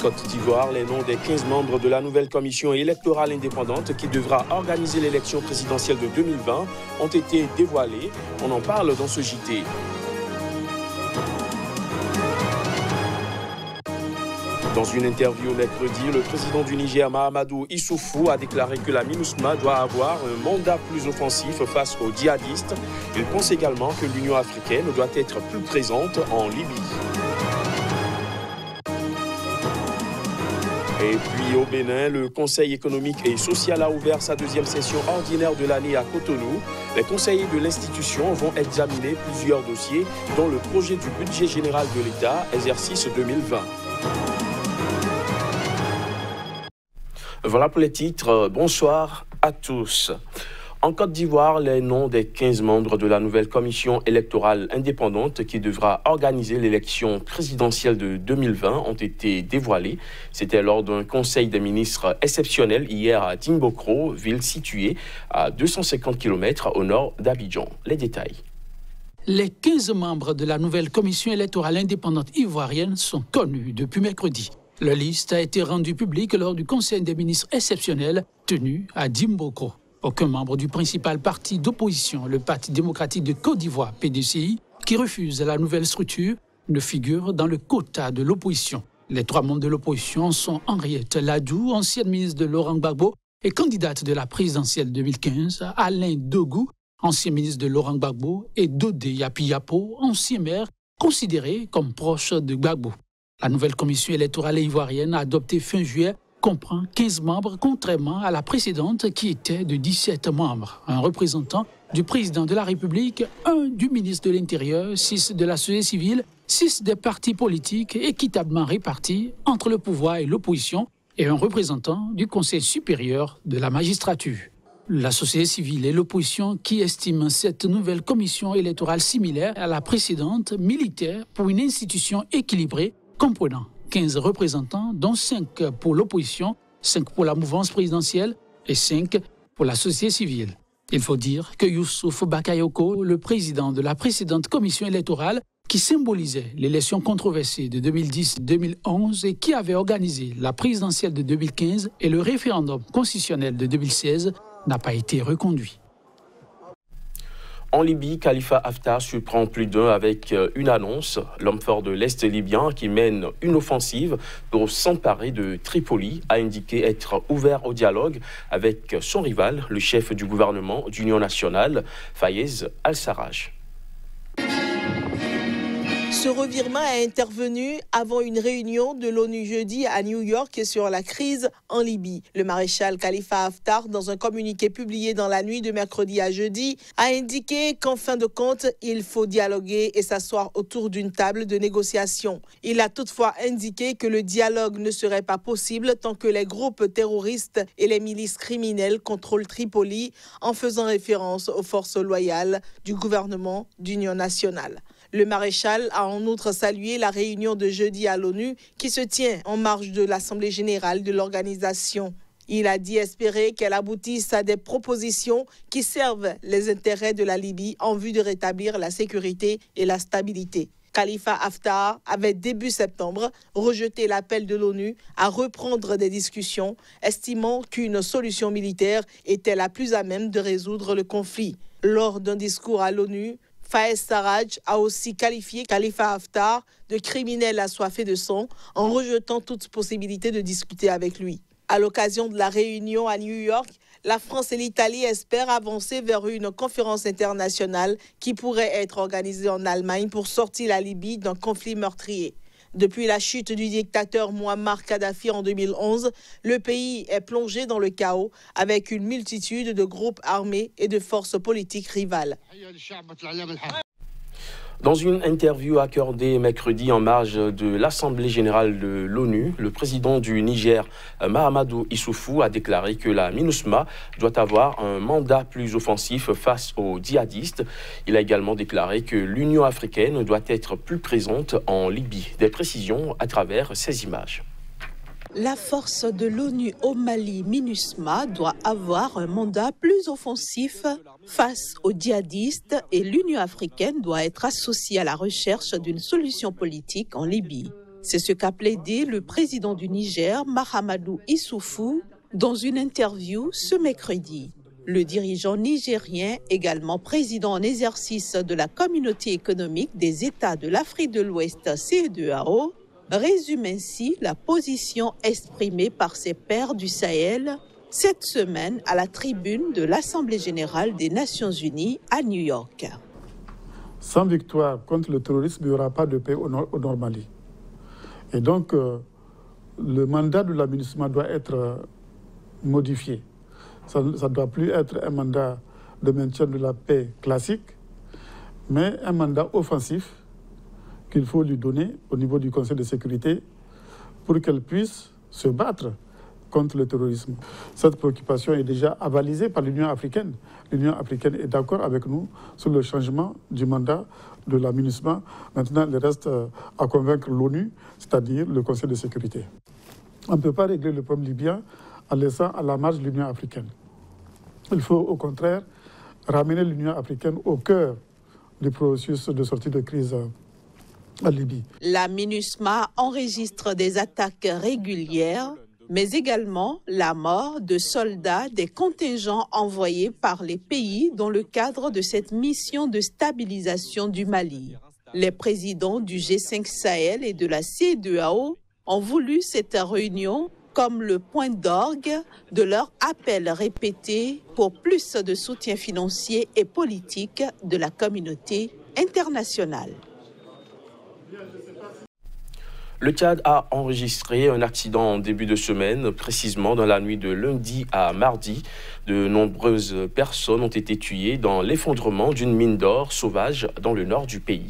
Côte d'Ivoire, les noms des 15 membres de la nouvelle commission électorale indépendante qui devra organiser l'élection présidentielle de 2020 ont été dévoilés. On en parle dans ce JT. Dans une interview mercredi, le président du Niger, Mahamadou Issoufou, a déclaré que la MINUSMA doit avoir un mandat plus offensif face aux djihadistes. Il pense également que l'Union africaine doit être plus présente en Libye. Et puis au Bénin, le Conseil économique et social a ouvert sa deuxième session ordinaire de l'année à Cotonou. Les conseillers de l'institution vont examiner plusieurs dossiers, dont le projet du budget général de l'État, exercice 2020. Voilà pour les titres. Bonsoir à tous. En Côte d'Ivoire, les noms des 15 membres de la nouvelle commission électorale indépendante qui devra organiser l'élection présidentielle de 2020 ont été dévoilés. C'était lors d'un conseil des ministres exceptionnel hier à Dimbokro, ville située à 250 km au nord d'Abidjan. Les détails. Les 15 membres de la nouvelle commission électorale indépendante ivoirienne sont connus depuis mercredi. La liste a été rendue publique lors du Conseil des ministres exceptionnel tenu à Dimbokro. Aucun membre du principal parti d'opposition, le Parti démocratique de Côte d'Ivoire, PDCI, qui refuse la nouvelle structure, ne figure dans le quota de l'opposition. Les 3 membres de l'opposition sont Henriette Ladou, ancienne ministre de Laurent Gbagbo et candidate de la présidentielle 2015, Alain Dogou, ancien ministre de Laurent Gbagbo, et Dodé Yapi-Yapo, ancien maire, considéré comme proche de Gbagbo. La nouvelle commission électorale ivoirienne adoptée fin juillet comprend 15 membres, contrairement à la précédente qui était de 17 membres. Un représentant du président de la République, un du ministre de l'Intérieur, 6 de la société civile, 6 des partis politiques équitablement répartis entre le pouvoir et l'opposition et un représentant du Conseil supérieur de la magistrature. La société civile et l'opposition qui estiment cette nouvelle commission électorale similaire à la précédente militaire pour une institution équilibrée comprenant 15 représentants, dont 5 pour l'opposition, 5 pour la mouvance présidentielle et 5 pour la société civile. Il faut dire que Youssouf Bakayoko, le président de la précédente commission électorale, qui symbolisait l'élection controversée de 2010-2011 et qui avait organisé la présidentielle de 2015 et le référendum constitutionnel de 2016, n'a pas été reconduit. En Libye, Khalifa Haftar surprend plus d'un avec une annonce. L'homme fort de l'Est libyen qui mène une offensive pour s'emparer de Tripoli a indiqué être ouvert au dialogue avec son rival, le chef du gouvernement d'Union nationale, Fayez al-Sarraj. Ce revirement est intervenu avant une réunion de l'ONU jeudi à New York sur la crise en Libye. Le maréchal Khalifa Haftar, dans un communiqué publié dans la nuit de mercredi à jeudi, a indiqué qu'en fin de compte, il faut dialoguer et s'asseoir autour d'une table de négociation. Il a toutefois indiqué que le dialogue ne serait pas possible tant que les groupes terroristes et les milices criminelles contrôlent Tripoli, en faisant référence aux forces loyales du gouvernement d'Union nationale. Le maréchal a en outre salué la réunion de jeudi à l'ONU qui se tient en marge de l'Assemblée générale de l'organisation. Il a dit espérer qu'elle aboutisse à des propositions qui servent les intérêts de la Libye en vue de rétablir la sécurité et la stabilité. Khalifa Haftar avait début septembre rejeté l'appel de l'ONU à reprendre des discussions, estimant qu'une solution militaire était la plus à même de résoudre le conflit. Lors d'un discours à l'ONU, Fayez al-Sarraj a aussi qualifié Khalifa Haftar de criminel assoiffé de sang en rejetant toute possibilité de discuter avec lui. À l'occasion de la réunion à New York, la France et l'Italie espèrent avancer vers une conférence internationale qui pourrait être organisée en Allemagne pour sortir la Libye d'un conflit meurtrier. Depuis la chute du dictateur Mouammar Kadhafi en 2011, le pays est plongé dans le chaos avec une multitude de groupes armés et de forces politiques rivales. Dans une interview accordée mercredi en marge de l'Assemblée générale de l'ONU, le président du Niger, Mahamadou Issoufou, a déclaré que la MINUSMA doit avoir un mandat plus offensif face aux djihadistes. Il a également déclaré que l'Union africaine doit être plus présente en Libye. Des précisions à travers ces images. La force de l'ONU au Mali, MINUSMA, doit avoir un mandat plus offensif face aux djihadistes et l'Union africaine doit être associée à la recherche d'une solution politique en Libye. C'est ce qu'a plaidé le président du Niger, Mahamadou Issoufou, dans une interview ce mercredi. Le dirigeant nigérien, également président en exercice de la Communauté économique des États de l'Afrique de l'Ouest, CEDEAO, résume ainsi la position exprimée par ses pairs du Sahel cette semaine à la tribune de l'Assemblée générale des Nations unies à New York. Sans victoire contre le terrorisme, il n'y aura pas de paix au Nord Mali. Et donc, le mandat de la MINUSMA doit être modifié. Ça ne doit plus être un mandat de maintien de la paix classique, mais un mandat offensif qu'il faut lui donner au niveau du Conseil de sécurité pour qu'elle puisse se battre contre le terrorisme. Cette préoccupation est déjà avalisée par l'Union africaine. L'Union africaine est d'accord avec nous sur le changement du mandat de la MINUSMA. Maintenant, il reste à convaincre l'ONU, c'est-à-dire le Conseil de sécurité. On ne peut pas régler le problème libyen en laissant à la marge l'Union africaine. Il faut au contraire ramener l'Union africaine au cœur du processus de sortie de crise en Libye. La MINUSMA enregistre des attaques régulières, mais également la mort de soldats des contingents envoyés par les pays dans le cadre de cette mission de stabilisation du Mali. Les présidents du G5 Sahel et de la CEDEAO ont voulu cette réunion comme le point d'orgue de leur appel répété pour plus de soutien financier et politique de la communauté internationale. Le Tchad a enregistré un accident en début de semaine, précisément dans la nuit de lundi à mardi. De nombreuses personnes ont été tuées dans l'effondrement d'une mine d'or sauvage dans le nord du pays.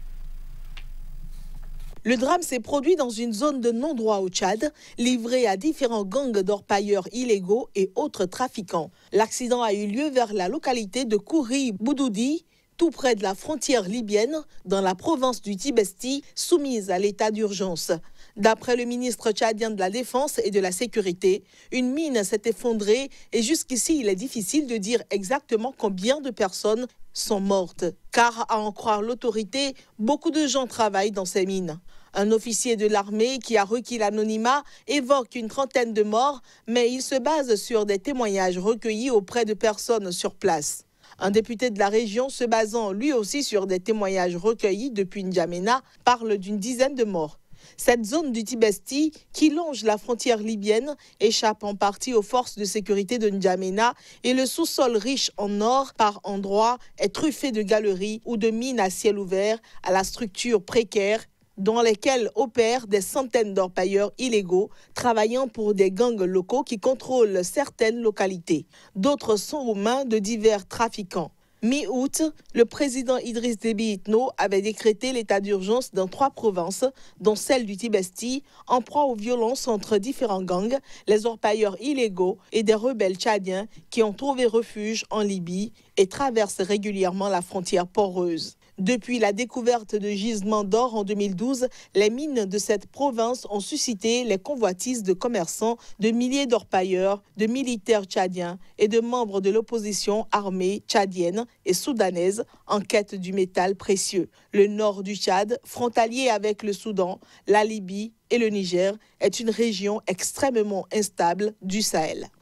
Le drame s'est produit dans une zone de non-droit au Tchad, livrée à différents gangs d'orpailleurs illégaux et autres trafiquants. L'accident a eu lieu vers la localité de Kouri-Boudoudi, tout près de la frontière libyenne, dans la province du Tibesti, soumise à l'état d'urgence. D'après le ministre tchadien de la Défense et de la Sécurité, une mine s'est effondrée et jusqu'ici, il est difficile de dire exactement combien de personnes sont mortes. Car, à en croire l'autorité, beaucoup de gens travaillent dans ces mines. Un officier de l'armée qui a requis l'anonymat évoque une trentaine de morts, mais il se base sur des témoignages recueillis auprès de personnes sur place. Un député de la région, se basant lui aussi sur des témoignages recueillis depuis N'Djamena, parle d'une dizaine de morts. Cette zone du Tibesti, qui longe la frontière libyenne, échappe en partie aux forces de sécurité de N'Djamena et le sous-sol riche en or par endroits est truffé de galeries ou de mines à ciel ouvert à la structure précaire dans lesquelles opèrent des centaines d'orpailleurs illégaux travaillant pour des gangs locaux qui contrôlent certaines localités. D'autres sont aux mains de divers trafiquants. Mi-août, le président Idriss Déby Itno avait décrété l'état d'urgence dans 3 provinces, dont celle du Tibesti, en proie aux violences entre différents gangs, les orpailleurs illégaux et des rebelles tchadiens qui ont trouvé refuge en Libye et traversent régulièrement la frontière poreuse. Depuis la découverte de gisements d'or en 2012, les mines de cette province ont suscité les convoitises de commerçants, de milliers d'orpailleurs, de militaires tchadiens et de membres de l'opposition armée tchadienne et soudanaise en quête du métal précieux. Le nord du Tchad, frontalier avec le Soudan, la Libye et le Niger, est une région extrêmement instable du Sahel.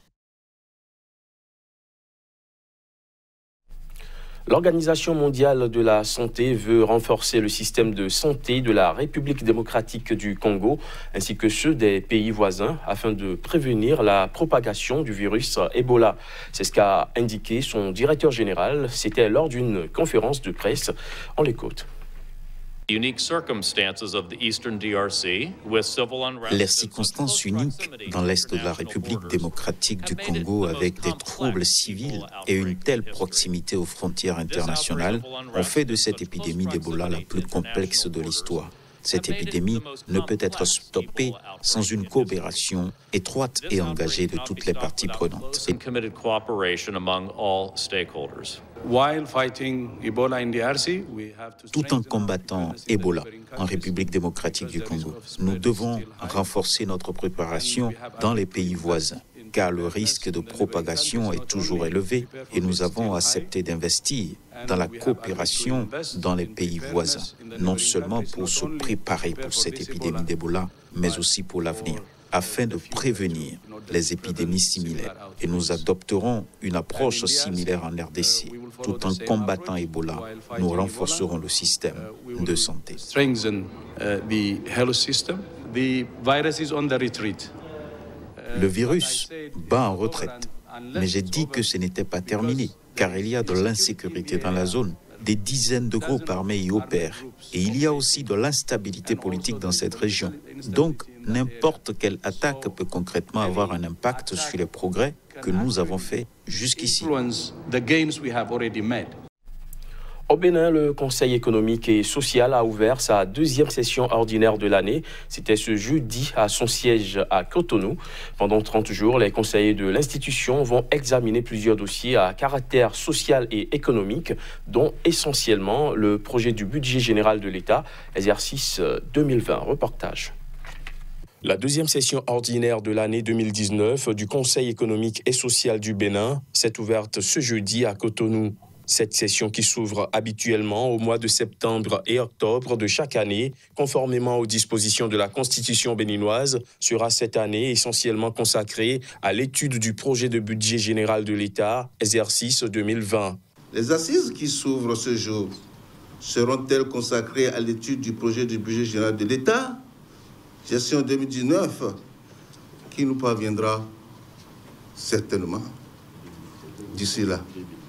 L'Organisation mondiale de la santé veut renforcer le système de santé de la République démocratique du Congo ainsi que ceux des pays voisins afin de prévenir la propagation du virus Ebola. C'est ce qu'a indiqué son directeur général. C'était lors d'une conférence de presse. On l'écoute. Les circonstances uniques dans l'est de la République démocratique du Congo avec des troubles civils et une telle proximité aux frontières internationales ont fait de cette épidémie d'Ebola la plus complexe de l'histoire. Cette épidémie ne peut être stoppée sans une coopération étroite et engagée de toutes les parties prenantes. Tout en combattant Ebola en République démocratique du Congo, nous devons renforcer notre préparation dans les pays voisins. car le risque de propagation est toujours élevé et nous avons accepté d'investir dans la coopération dans les pays voisins, non seulement pour se préparer pour cette épidémie d'Ebola, mais aussi pour l'avenir, afin de prévenir les épidémies similaires. Et nous adopterons une approche similaire en RDC. Tout en combattant Ebola, nous renforcerons le système de santé. Le virus bat en retraite, mais j'ai dit que ce n'était pas terminé, car il y a de l'insécurité dans la zone. Des dizaines de groupes armés y opèrent, et il y a aussi de l'instabilité politique dans cette région. Donc, n'importe quelle attaque peut concrètement avoir un impact sur les progrès que nous avons faits jusqu'ici. Au Bénin, le Conseil économique et social a ouvert sa deuxième session ordinaire de l'année. C'était ce jeudi à son siège à Cotonou. Pendant 30 jours, les conseillers de l'institution vont examiner plusieurs dossiers à caractère social et économique, dont essentiellement le projet du budget général de l'État, exercice 2020. Reportage. La deuxième session ordinaire de l'année 2019 du Conseil économique et social du Bénin s'est ouverte ce jeudi à Cotonou. Cette session qui s'ouvre habituellement au mois de septembre et octobre de chaque année, conformément aux dispositions de la Constitution béninoise, sera cette année essentiellement consacrée à l'étude du projet de budget général de l'État, exercice 2020. Les assises qui s'ouvrent ce jour seront-elles consacrées à l'étude du projet du budget général de l'État, gestion 2019, qui nous parviendra certainement d'ici là.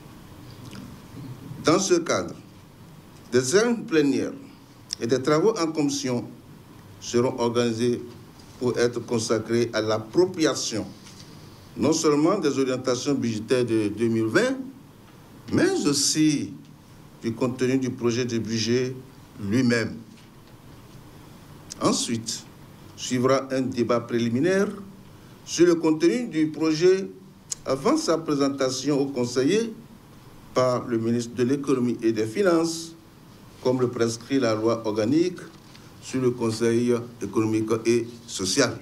Dans ce cadre, des séances plénières et des travaux en commission seront organisés pour être consacrés à l'appropriation non seulement des orientations budgétaires de 2020, mais aussi du contenu du projet de budget lui-même. Ensuite, suivra un débat préliminaire sur le contenu du projet avant sa présentation aux conseillers par le ministre de l'Économie et des Finances, comme le prescrit la loi organique sur le Conseil économique et social.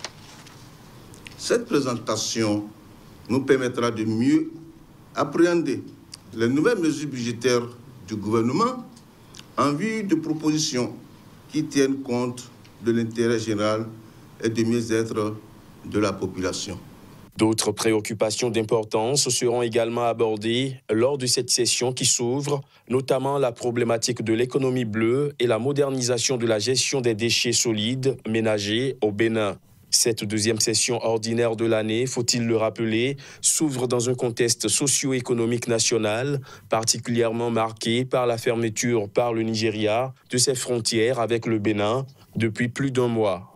Cette présentation nous permettra de mieux appréhender les nouvelles mesures budgétaires du gouvernement en vue de propositions qui tiennent compte de l'intérêt général et du mieux-être de la population. D'autres préoccupations d'importance seront également abordées lors de cette session qui s'ouvre, notamment la problématique de l'économie bleue et la modernisation de la gestion des déchets solides ménagers au Bénin. Cette deuxième session ordinaire de l'année, faut-il le rappeler, s'ouvre dans un contexte socio-économique national, particulièrement marqué par la fermeture par le Nigeria de ses frontières avec le Bénin depuis plus d'un mois.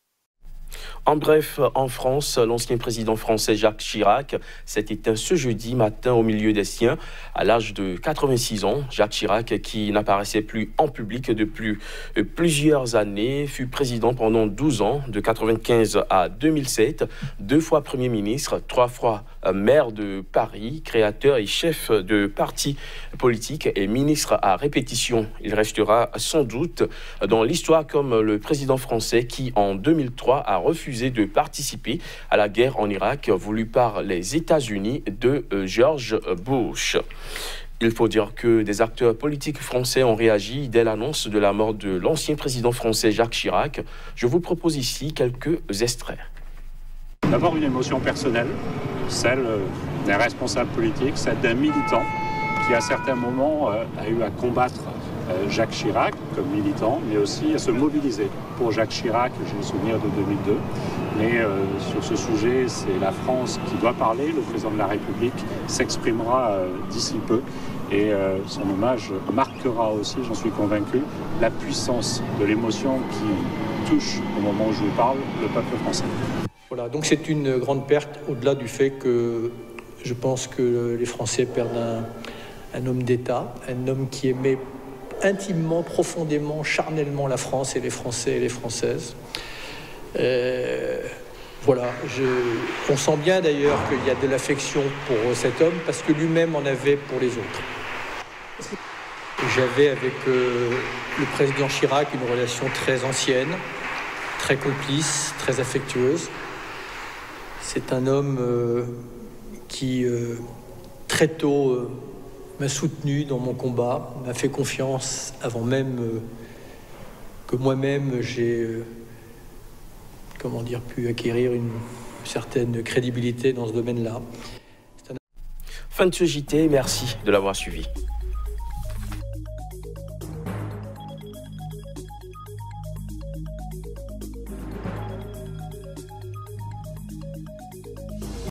En bref, en France, l'ancien président français Jacques Chirac s'est éteint ce jeudi matin au milieu des siens, à l'âge de 86 ans. Jacques Chirac, qui n'apparaissait plus en public depuis plusieurs années, fut président pendant 12 ans, de 1995 à 2007, 2 fois Premier ministre, 3 fois maire de Paris, créateur et chef de parti politique et ministre à répétition. Il restera sans doute dans l'histoire comme le président français qui, en 2003, a refusé de participer à la guerre en Irak voulue par les États-Unis de George Bush. Il faut dire que des acteurs politiques français ont réagi dès l'annonce de la mort de l'ancien président français Jacques Chirac. Je vous propose ici quelques extraits. D'abord une émotion personnelle, celle d'un responsable politique, celle d'un militant qui à certains moments a eu à combattre Jacques Chirac comme militant, mais aussi à se mobiliser pour Jacques Chirac. J'ai le souvenir de 2002. Mais sur ce sujet, c'est la France qui doit parler. Le président de la République s'exprimera d'ici peu. Et son hommage marquera aussi, j'en suis convaincu, la puissance de l'émotion qui touche, au moment où je vous parle, le peuple français. Voilà, donc c'est une grande perte, au-delà du fait que je pense que les Français perdent un homme d'État, un homme qui aimait intimement, profondément, charnellement la France et les Français et les Françaises. Voilà, on sent bien d'ailleurs qu'il y a de l'affection pour cet homme parce que lui-même en avait pour les autres. J'avais avec le président Chirac une relation très ancienne, très complice, très affectueuse. C'est un homme qui, très tôt, m'a soutenu dans mon combat, m'a fait confiance avant même que moi-même j'ai pu acquérir une certaine crédibilité dans ce domaine-là. Fin de ce JT, merci de l'avoir suivi.